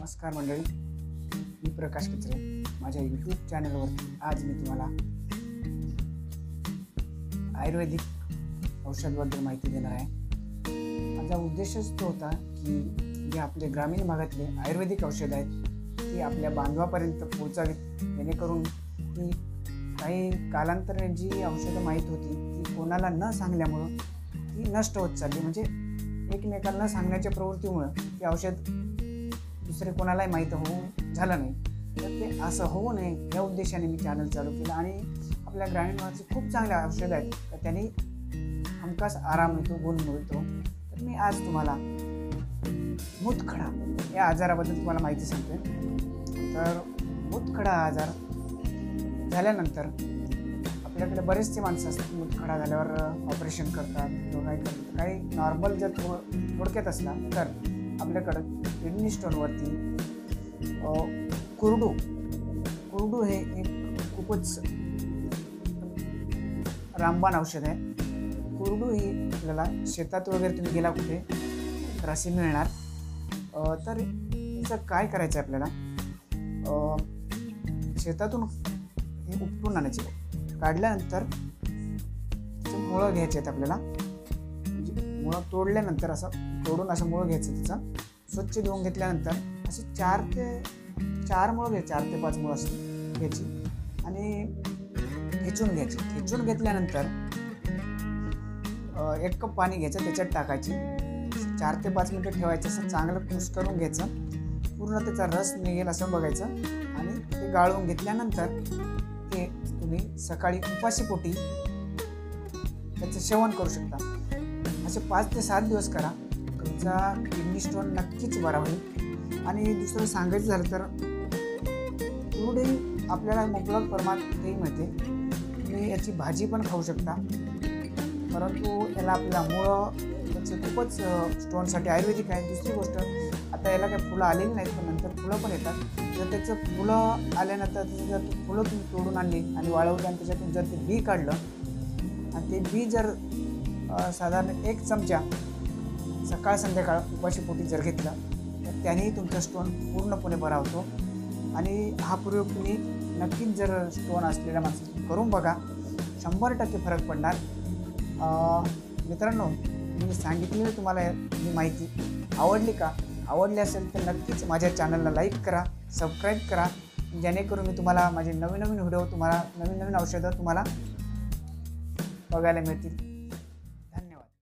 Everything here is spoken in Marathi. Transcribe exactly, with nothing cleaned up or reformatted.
नमस्कार मंडळी, मी प्रकाश कचरे. माझ्या यूट्यूब चॅनलवरती आज मी तुम्हाला आयुर्वेदिक औषधाबद्दल माहिती देणार आहे. माझा उद्देशच तो होता की जे आपले ग्रामीण भागातले आयुर्वेदिक औषध आहेत ती आपल्या बांधवापर्यंत पोहोचावीत, जेणेकरून ती काही कालांतराने जी औषधं माहीत होती ती कोणाला न सांगल्यामुळं ती नष्ट होत चालली. म्हणजे एकमेकांना सांगण्याच्या प्रवृत्तीमुळं ते औषध दुसरे कोणालाही माहीत होऊ झालं नाही. तर ते असं होऊ नये या उद्देशाने मी चॅनल चालू केलं आणि आपल्या ग्रामीण भागाचे खूप चांगले औषध आहेत तर त्यांनी हमखास आराम मिळतो, गुण मिळतो. तर मी आज तुम्हाला मूतखडा या आजाराबद्दल तुम्हाला माहिती सांगते. तर मूतखडा आजार झाल्यानंतर आपल्याकडे बरेचसे माणसं असतात, मूतखडा झाल्यावर ऑपरेशन करतात किंवा काय करतात. काही नॉर्मल जर थो थोडक्यात असला तर आपल्याकडं किडनी स्टोनवरती कुरडू कुरडू हे एक खूपच रामबाण औषध आहे. कुरडू ही आपल्याला शेतात वगैरे तुम्ही गेला कुठे तर असे मिळणार. तर याचं काय करायचं आहे आपल्याला, शेतातून हे उपटून आणायचे. काढल्यानंतर त्याचे मुळं घ्यायचे आहेत आपल्याला. म्हणजे मुळं तोडल्यानंतर असं तोडून असं मुळं घ्यायचं, त्याचं स्वच्छ धुवून घेतल्यानंतर असे चार ते चार मुळं घ्यायचे, चार ते पाच मुळं असं घ्यायची आणि ठेचून घ्यायची. ठेचून घेतल्यानंतर एक कप पाणी घ्यायचं, त्याच्यात टाकायची, चार ते पाच मिनटं ठेवायचं. असं चांगलं कुस करून घ्यायचं, पूर्ण त्याचा रस निघेल असं बघायचं आणि ते गाळून घेतल्यानंतर ते तुम्ही सकाळी उपाशीपोटी त्याचं सेवन करू शकता. असे पाच ते सात दिवस करा, तुमचा किडनी स्टोन नक्कीच बरा होईल. आणि दुसरं सांगायचं झालं तर कुरडू आपल्याला मुबलक प्रमाणातही मिळते. तुम्ही याची भाजी पण खाऊ शकता, परंतु याला आपल्याला मुळं त्याचं खूपच स्टोनसाठी आयुर्वेदिक आहे. दुसरी गोष्ट, आता याला काही फुलं आलेली नाहीत पण नंतर फुलं पण येतात. जर त्याचं फुलं आल्यानंतर जर फुलं तुम्ही तोडून आणली आणि वाळवली आणि त्याच्यातून जर ते बी काढलं आणि ते बी जर साधारण एक चमचा सकाळ संध्याकाळ उपाशीपोटी जर घेतलं तर त्यानेही तुमचा स्टोन पूर्णपणे बरा होतो. आणि हा प्रयोग तुम्ही नक्कीच जर स्टोन असलेल्या माणसाला करून बघा, शंभर टक्के फरक पडणार. मित्रांनो, मी सांगितलेली तुम्हाला ही माहिती आवडली का? आवडली असेल तर नक्कीच माझ्या चॅनलला लाईक करा, सबस्क्राईब करा, जेणेकरून मी तुम्हाला माझे नवीन नवीन व्हिडिओ, तुम्हाला नवीन नवीन औषधं तुम्हाला बघायला मिळतील.